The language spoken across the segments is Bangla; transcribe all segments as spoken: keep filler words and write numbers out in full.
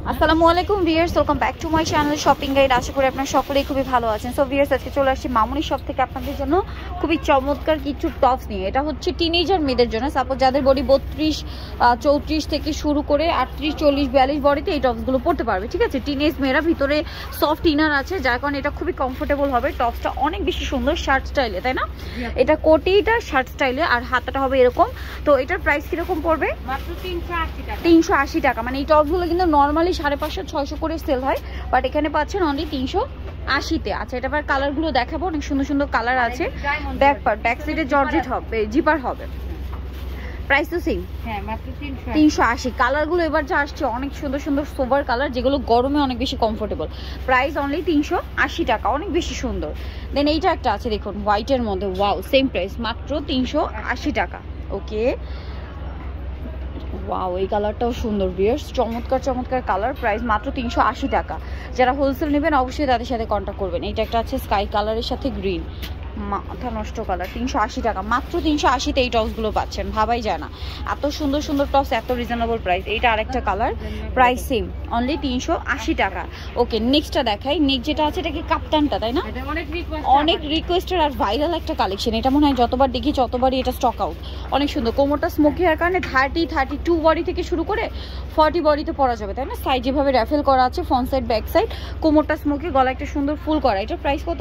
আসসালামু আলাইকুম viewers, welcome back to my channel shopping guide. আশা করি আপনারা সকলেই খুবই ভালো আছেন। সো ভিউয়ার্স, আজকে চলে আসছি মামুনি শপ থেকে আপনাদের জন্য খুবই চমৎকার কিছু টপস নিয়ে। এটা হচ্ছে টিনেজার মেয়েদের জন্য, সাপোজ যাদের বডি বত্রিশ চৌত্রিশ থেকে শুরু করে আটত্রিশ চল্লিশ বিয়াল্লিশ বডিতে এই টপসগুলো পরতে পারবে। ঠিক আছে, টিনেজ মেয়েরা, ভিতরে সফট ইনার আছে, যার কারণে এটা খুবই কমফোর্টেবল হবে। টপসটা অনেক বেশি সুন্দর শার্ট স্টাইলে, তাই না? এটা কোটিটা শার্ট স্টাইলে আর হাতাটা হবে এরকম। তো এটার প্রাইস কিরকম পড়বে? মাত্র তিনশো আশি টাকা। তিনশো আশি টাকা। মানে এই টপসগুলো কিন্তু নর্মালি সাড়ে পাঁচশো ছয়শো করে সেল হয়, বাট এখানে পাচ্ছেন অনলি তিনশো আশিতে। আচ্ছা, এটা আবার কালারগুলো দেখাবো, অনেক সুন্দর সুন্দর কালার আছে। ব্যাক পার্ট, ব্যাক সাইডে জর্জেট হবে, জিপার হবে। প্রাইস তো সেম, হ্যাঁ মাত্র তিনশো আশি। কালারগুলো এবার যা আসছে অনেক সুন্দর সুন্দর সোবার কালার, যেগুলো গরমে অনেক বেশি কমফোর্টেবল। প্রাইস অনলি তিনশো আশি টাকা, অনেক বেশি সুন্দর। দেন এইটা একটা আছে দেখুন, হোয়াইটের মধ্যে, ওয়াও, সেম প্রাইস, মাত্র তিনশো আশি টাকা। ওকে, ওয়াও, এই কালারটাও সুন্দর ভিউয়ার্স, চমৎকার চমৎকার কালার। প্রাইস মাত্র তিনশো আশি টাকা। যারা হোলসেল নেবেন অবশ্যই তাদের সাথে কন্ট্যাক্ট করবেন। এইটা একটা আছে স্কাই কালারের সাথে গ্রিন, মাথা নষ্ট কালার, তিনশো আশি টাকা। মাত্র তিনশো আশিতে এই টপসগুলো পাচ্ছেন, ভাবাই যায় না এত সুন্দর সুন্দর টপস, এত রিজনেবল প্রাইস। এইটা আরেকটা কালার, প্রাইস সেম, অনলি তিনশো আশি টাকা। ওকে, নেক্সটটা দেখাই। নেক্সট যেটা আছে এটা কি কাপ্তানটা, তাই না? অনেক রিকোয়েস্টেড আর ভাইরাল একটা কালেকশন। এটা মনে হয় যতবার দেখি ততবারই এটা স্টক আউট। অনেক সুন্দর, কোমরটা স্মোকি হওয়ার কারণে থার্টি থার্টি টু বডি থেকে শুরু করে ফর্টি বডিতে পরা যাবে, তাই না? সাইড যেভাবে র্যাফেল করা আছে, ফ্রন্ট সাইড ব্যাক সাইড, কোমরটা স্মোকি, গলা একটা সুন্দর ফুল করা। এটার প্রাইস কত?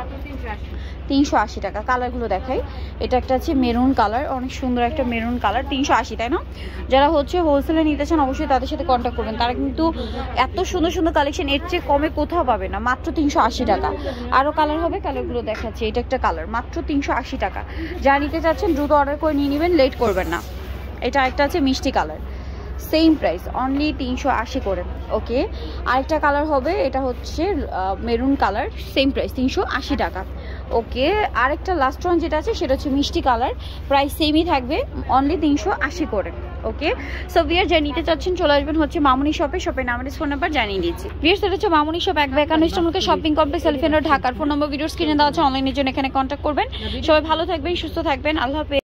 তিনশো আশি টাকা। কালারগুলো দেখাই। এটা একটা আছে মেরুন কালার, অনেক সুন্দর একটা মেরুন কালার, তিনশো আশি, তাই না? যারা হচ্ছে হোলসেলে নিতে চান অবশ্যই তাদের সাথে কন্ট্যাক্ট করবেন, তারা কিন্তু এত সুন্দর সুন্দর কালেকশন এর চেয়ে কমে কোথাও পাবে না, মাত্র তিনশো আশি টাকা। আরও কালার হবে, কালারগুলো দেখাচ্ছি। এটা একটা কালার, মাত্র তিনশো আশি টাকা। যারা নিতে চাচ্ছেন দ্রুত অর্ডার করে নিয়ে নেবেন, লেট করবেন না। এটা একটা আছে মিষ্টি কালার, সেম প্রাইস, অনলি তিনশো আশি করে। ওকে, আরেকটা কালার হবে, এটা হচ্ছে মেরুন কালার, সেম প্রাইস, তিনশো আশি টাকা। ওকে, আরেকটা লাস্ট ওয়ান যেটা আছে সেটা হচ্ছে মিষ্টি কালার, প্রাইস সেমই থাকবে, অনলি তিনশো আশি করে। ওকে, সো ভিয়ার যা নিতে চাচ্ছেন চলে আসবেন হচ্ছে মামুনি শপে। শপের নাম, ফোন নাম্বার জানিয়ে দিচ্ছি। ভিয়ার সেটা হচ্ছে মামুনি শপ, এক একান্ন ইস্টার্নকে শপিং কমপ্লেক্স, এলিফ্যান্ট রোড, ঢাকার। ফোন নম্বর ভিডিওস কিনে দেওয়া আছে, অনলাইনের জন্য এখানে কন্ট্যাক্ট করবেন। সবাই ভালো থাকবেন, সুস্থ থাকবেন, আল্লাহ হাফেজ।